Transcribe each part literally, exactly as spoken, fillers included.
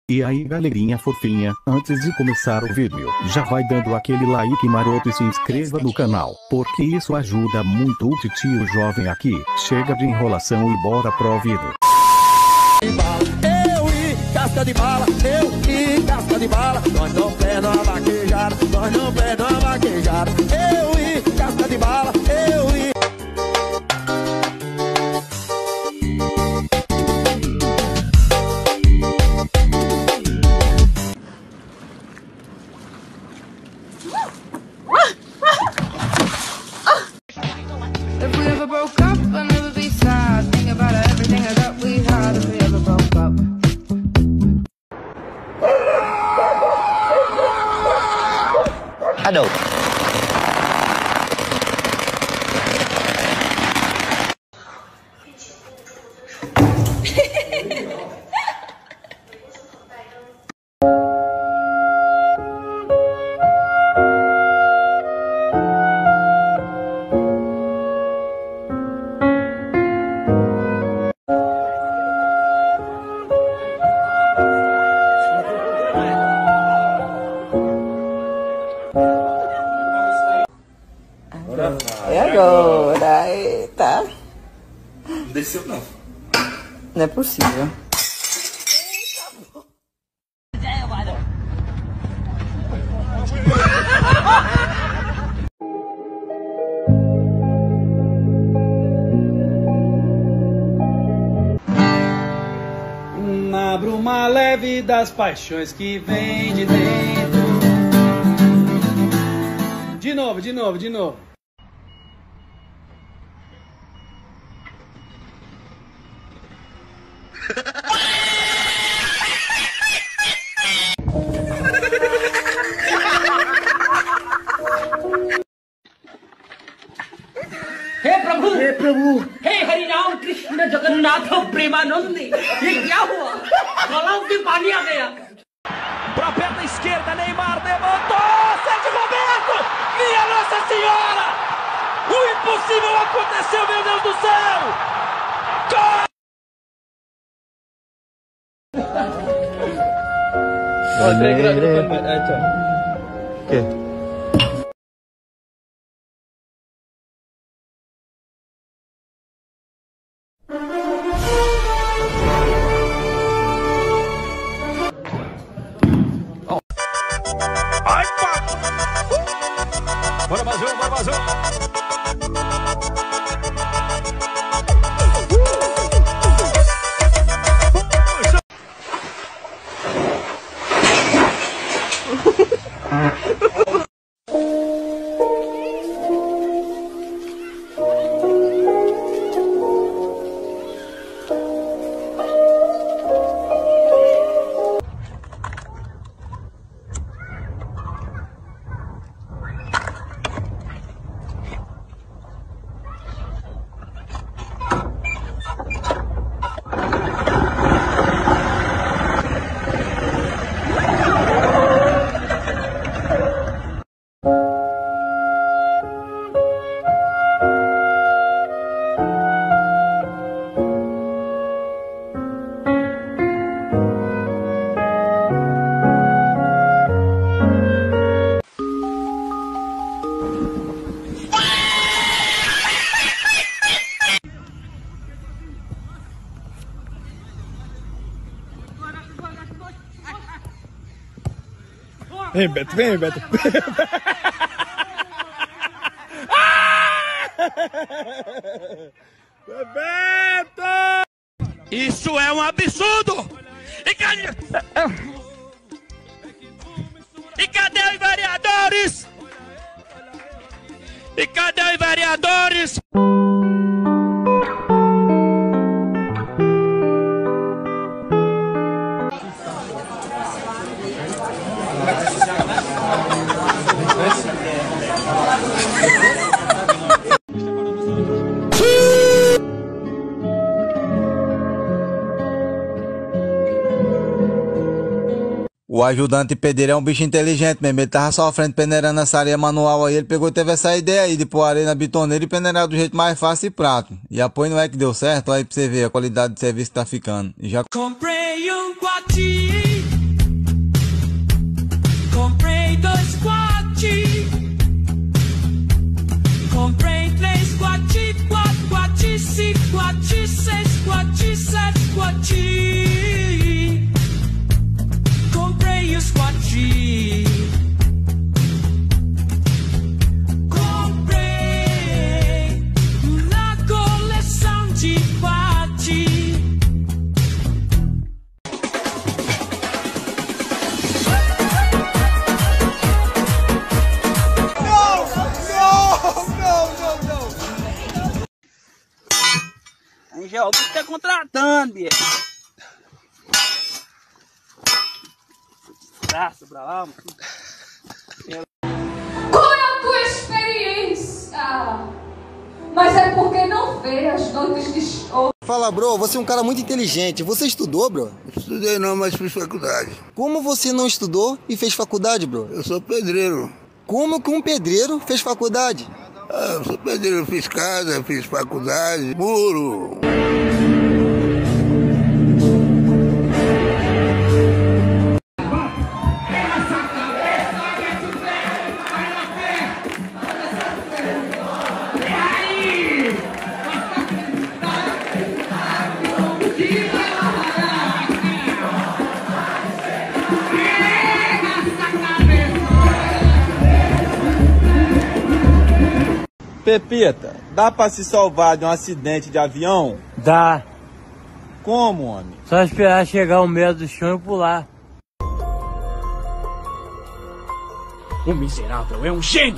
E aí galerinha fofinha, antes de começar o vídeo, já vai dando aquele like maroto e se inscreva no canal, porque isso ajuda muito o titio jovem aqui. Chega de enrolação e bora pro vídeo. Eu e casca de bala, eu e casca de bala, nós não perdemos a vaquejada, nós não perdemos a vaquejada. Eu e casca de bala, eu e... If we ever broke up, I'd never be sad. Think about everything that we had if we ever broke up. Hello. E agora? Eita. Não desceu não. Não é possível. Na bruma leve das paixões que vem de dentro. De novo, de novo, de novo. हे प्रभु हे प्रभु हे हरि राम कृष्ण जगन्नाथ प्रेमानंदी ये क्या हुआ गलाव में पानी आ गया Pra perna esquerda, Neymar levantou, Sérgio Roberto, minha Nossa Senhora, o impossível aconteceu, meu Deus do céu, gol! Ai, pá! Bora mais um, bora mais um! Vem, Beto, vem, Beto. Beto! Isso é um absurdo! E cadê... E cadê os vereadores? E cadê os vereadores? O ajudante pedreiro é um bicho inteligente mesmo. Ele tava sofrendo peneirando essa areia manual aí. Ele pegou e teve essa ideia aí de pôr areia na bitoneira e peneirar do jeito mais fácil e prático. E apoio não é que deu certo, aí pra você ver a qualidade de serviço que tá ficando. E já comprei um quartinho Gel, você tá contratando, bicho. Graça pra lá, mano. Qual é a tua experiência? Mas é porque não vê as noites de show. Fala, bro, você é um cara muito inteligente. Você estudou, bro? Estudei não, mas fiz faculdade. Como você não estudou e fez faculdade, bro? Eu sou pedreiro. Como que um pedreiro fez faculdade? Ah, eu sou pedreiro, eu fiz casa, fiz faculdade, muro. Pepita, dá pra se salvar de um acidente de avião? Dá. Como, homem? Só esperar chegar o meio do chão e pular. O miserável é um gênio!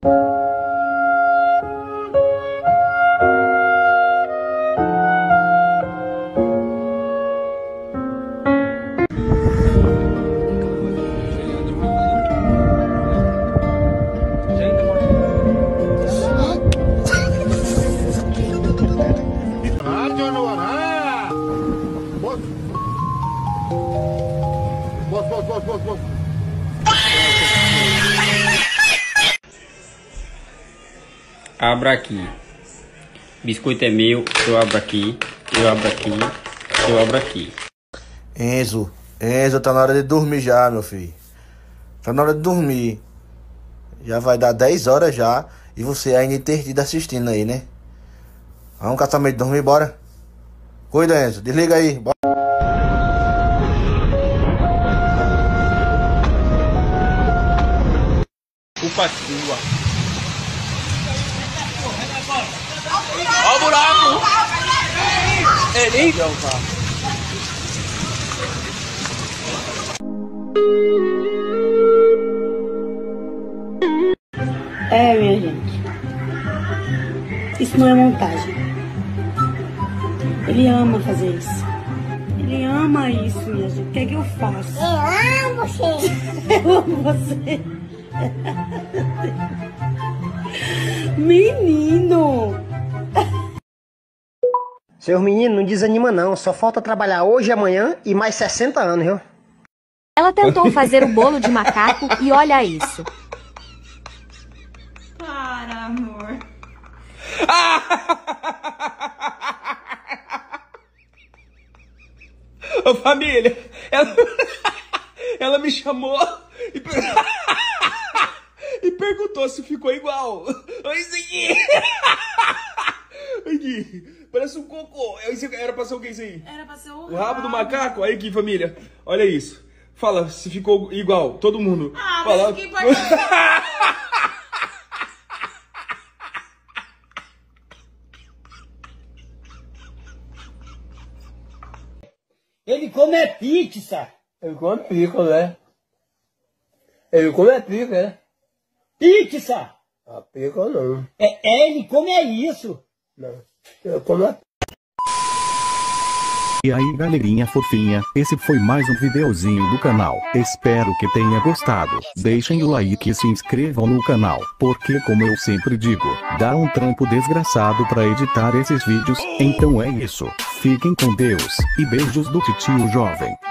Abra aqui. Biscoito é meu, eu abro aqui, eu abro aqui, eu abro aqui. Enzo, Enzo, tá na hora de dormir já, meu filho. Tá na hora de dormir. Já vai dar dez horas já e você ainda intertido assistindo aí, né? Vamos caçar meio de dormir, bora? Cuida, Enzo, desliga aí, bora. Culpa sua. Olha o buraco! Ele não, pá. É, minha gente. Isso não é montagem. Ele ama fazer isso. Ele ama isso, minha gente. O que é que eu faço? Eu amo você. Eu amo você. Menino! Seus meninos, não desanima não. Só falta trabalhar hoje e amanhã e mais sessenta anos, viu? Ela tentou fazer o bolo de macaco e olha isso. Para, amor. Ô, família, ela, ela me chamou e, per... e perguntou se ficou igual. Olha isso aqui. Aqui, parece um cocô. Era pra ser o que isso aí? Era pra ser o, o rabo do macaco? Aí aqui, família, olha isso. Fala se ficou igual, todo mundo. Ah, Fala. mas que importante. Ele come pizza. Ele come pica, né? Ele come pica, né? Pizza. A pica não. É, é, ele come é isso. Não. Eu como a... E aí, galerinha fofinha, esse foi mais um videozinho do canal. Espero que tenha gostado. Deixem o like e se inscrevam no canal, porque como eu sempre digo, dá um trampo desgraçado pra editar esses vídeos. Então é isso. Fiquem com Deus e beijos do titio jovem.